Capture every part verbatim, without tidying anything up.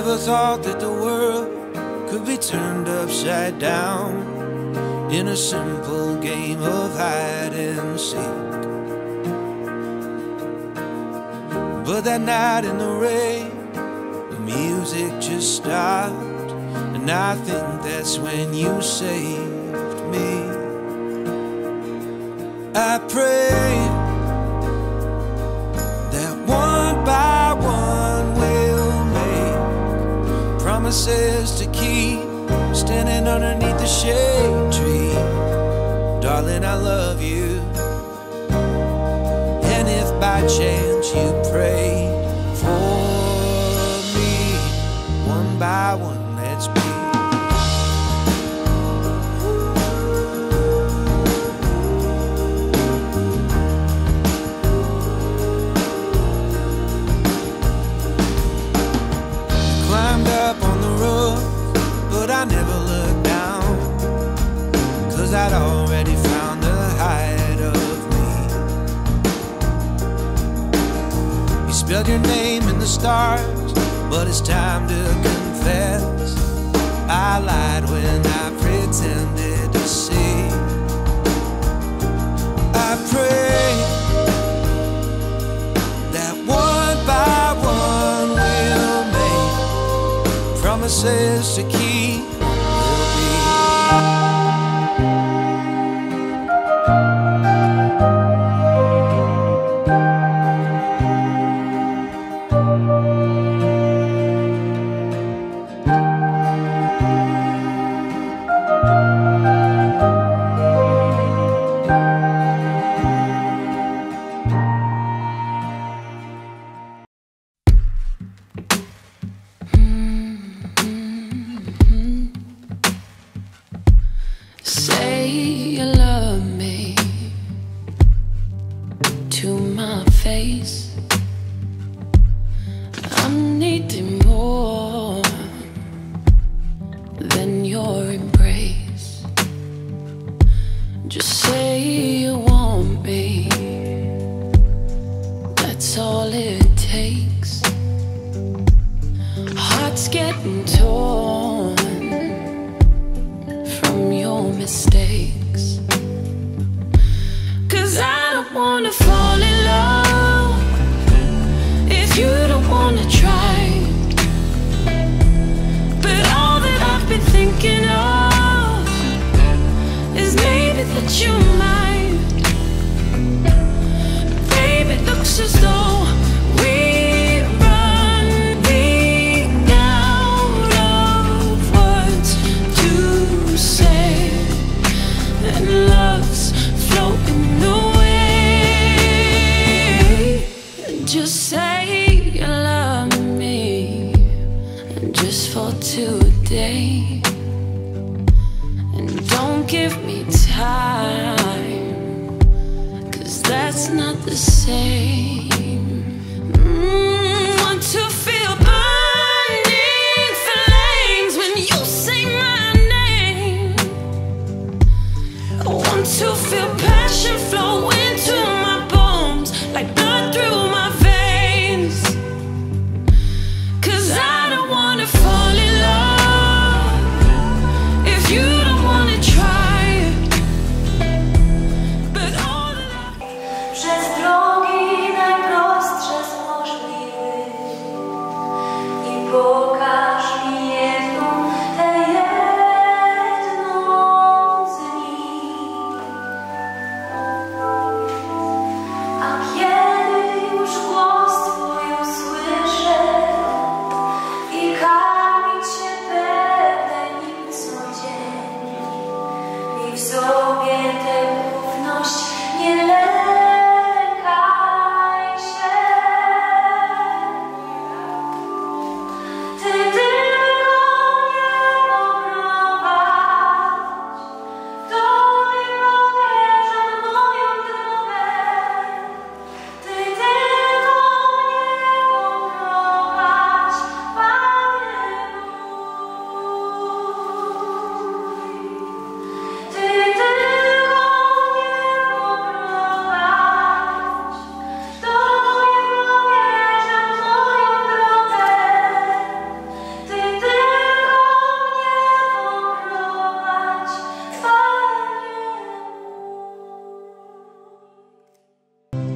Never thought that the world could be turned upside down in a simple game of hide and seek. But that night in the rain, the music just stopped, and I think that's when you saved me. I prayed that one by one we'll make promises to keep, standing underneath the shade tree. Darling, I love you. And if by chance you prayed for me, one by one, let's be. Climbed up on the roof, but I never looked down, 'cause I'd already found the height of me. You spelled your name in the stars, but it's time to confess, I lied when I pretended to see. I pray that one by one we'll make promises to keep. We'll be Say you love me to my face. I'm needing more than your embrace. Just say you want me, that's all it takes. Heart's getting torn from your mistakes, 'cause I don't wanna fall in love if you don't wanna try. But all that I've been thinking of is maybe that you might. Babe, it looks as though we're running out of words to say, and love's floating away. Just say you love me, just for today, and don't give me time, 'cause that's not the same. Mm, want to feel burning flames when you say my name. I want to feel passion flow into my bones, like blood through my veins. 'Cause I don't wanna fall in love if you don't wanna try. But all that I... Przez drogi najprostsze z możliwych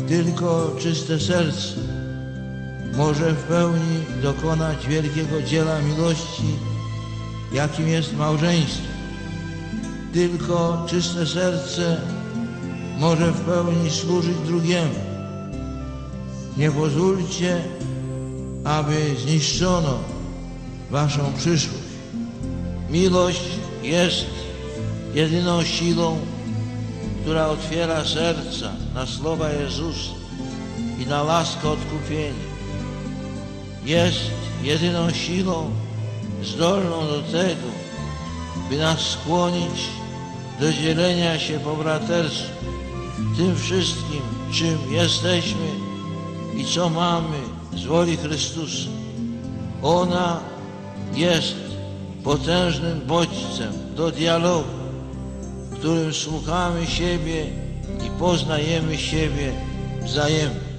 Tylko czyste serce może w pełni dokonać wielkiego dzieła miłości, jakim jest małżeństwo. Tylko czyste serce może w pełni służyć drugiemu. Nie pozwólcie, aby zniszczono waszą przyszłość. Miłość jest jedyną siłą, która otwiera serca na słowa Jezusa i na łaskę odkupienia. Jest jedyną siłą zdolną do tego, by nas skłonić do dzielenia się po braterstwu tym wszystkim, czym jesteśmy i co mamy z woli Chrystusa. Ona jest potężnym bodźcem do dialogu, w którym słuchamy siebie i poznajemy siebie wzajemnie.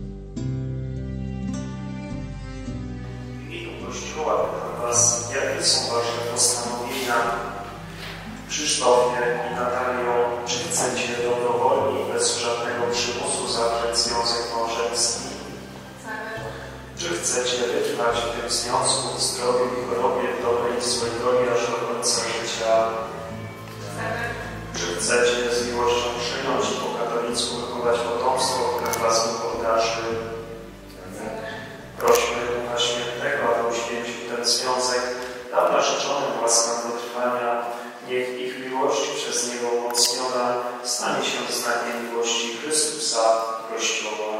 W imieniu Kościoła pytam Was, jakie są Wasze postanowienia? Krzysztofie i Natalio, czy chcecie dobrowolnie i bez żadnego przymusu zawrzeć związek małżeński? Czy chcecie wytrwać w tym związku w zdrowiu i chorobie, w dobrej swojej drogi aż do końca życia? Czy chcecie z miłością przyjąć i po katolicku wychować potomstwo, które Was obdarzy? Prośmy Ducha Świętego, aby uświęcił ten związek, dał narzeczonym łaskę wytrwania. Niech ich miłość przez Niego umocniona stanie się znakiem miłości Chrystusa Kościoła.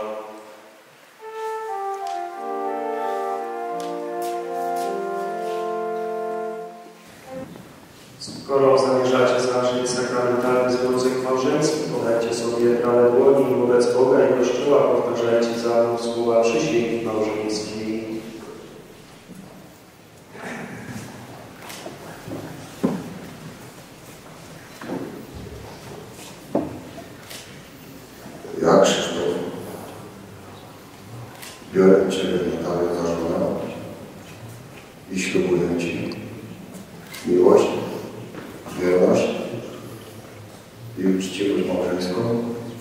Skoro zamierzacie zawrzeć sakramentalny związek małżeński, podajcie sobie prawe dłoni i wobec Boga i Kościoła powtarzajcie za mną słowa przysięgi małżeńskiej. Ja, Krzysztof, biorę Ciebie, Natalio, za żonę i ślubuję Ci miłość, wierność i uczciwość małżeńską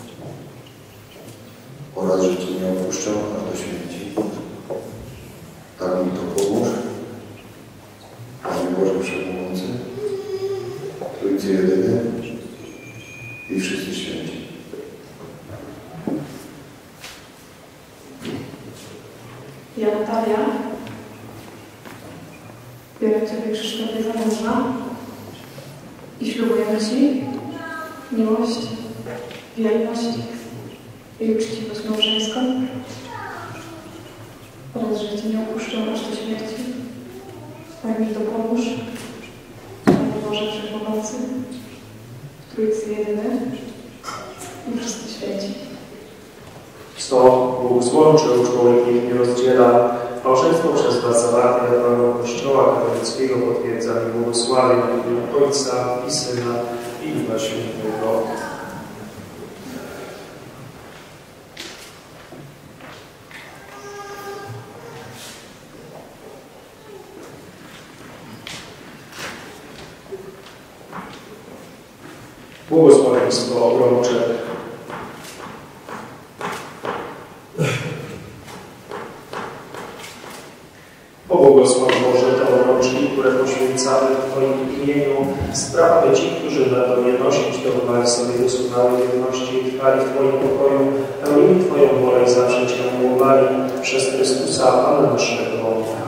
oraz, że Cię nie opuszczę aż do śmierci. Tak mi to pomóż, Panie Boże Wszechmogący, Trójcy Jedyny i wszyscy święci. Ja, Natalia, biorę Ciebie, Krzysztofie, za męża i ślubujemy Ci miłość, wierność i uczciwość małżeńską oraz, że Cię nie opuszczę aż do śmierci. Tak mi to pomóż, Panie Boże Wszechmogący, Trójcy Jedyny i wszyscy święci. Sto Bóg złączył, człowiek ich nie rozdziela. Małżeństwo przez Was zawarte w ramach Kościoła katolickiego potwierdza mi błogosławię na imię Ojca i Syna i Ducha Świętego. Błogosławieństwo obrącze. Pobłogosław Boże te obrączki, które poświęcamy w Twoim imieniu, spraw, aby ci, którzy będą je nosić, dochowali sobie doskonałej wierności i trwali w Twoim pokoju, pełnili Twoją wolę i zawsze Cię miłowali przez Chrystusa, Pana naszego.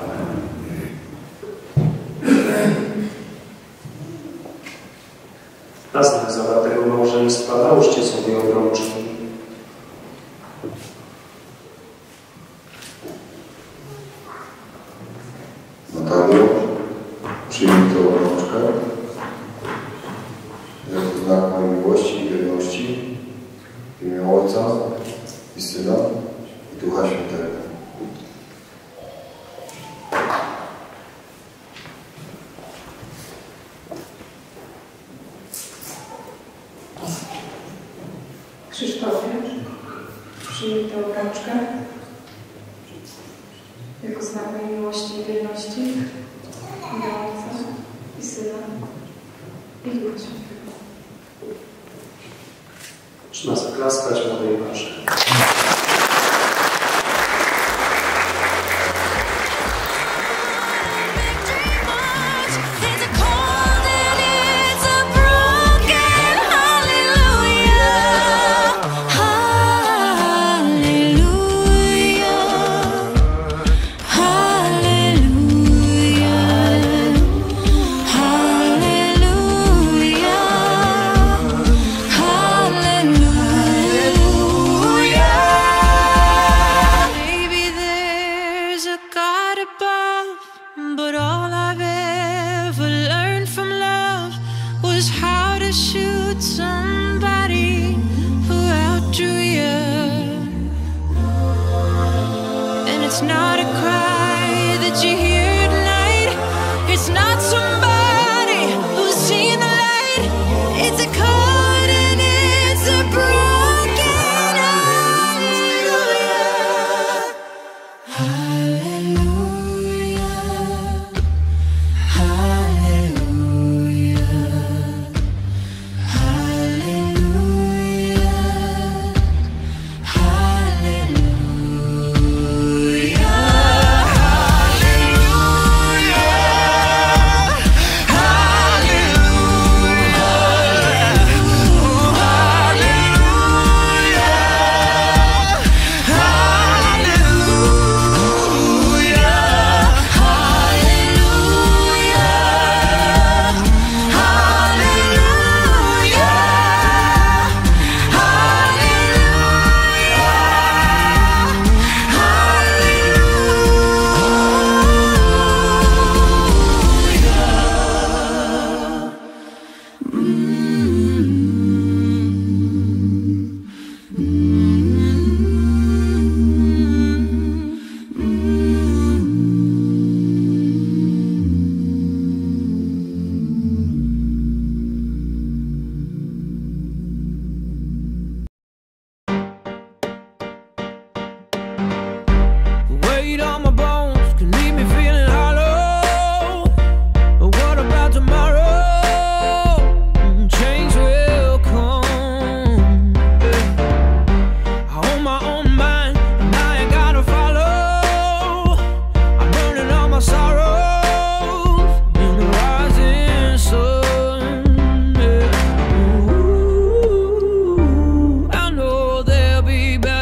Na znak zawartego małżeństwa nałóżcie sobie obrączki. Natalio, przyjmij tę obrączkę jako znak mojej miłości i wierności w imię Ojca i Syna i Ducha Świętego. Krzysztofie, przyjmij tę obrączkę jako znak mojej miłości i wierności w imię Ojca i Syna i Ducha Świętego. Trzeba zaklaskać młodej parze.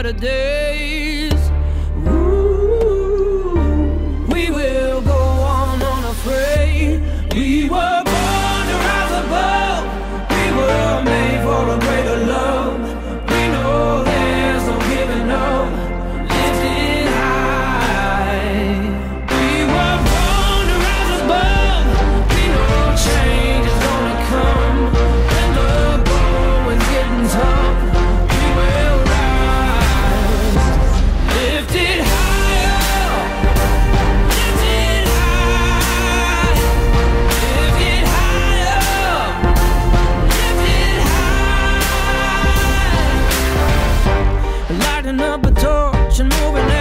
better days. Ooh, we will go on unafraid. We were born to rise above. We were made for a greater love. We know there's no giving up. Lifted high. We were born to rise above. We know change is gonna come. When the going is getting tough, we will rise. Lifted higher. Lifted high. Lifted higher. Lifted high. Lighting up a torch and moving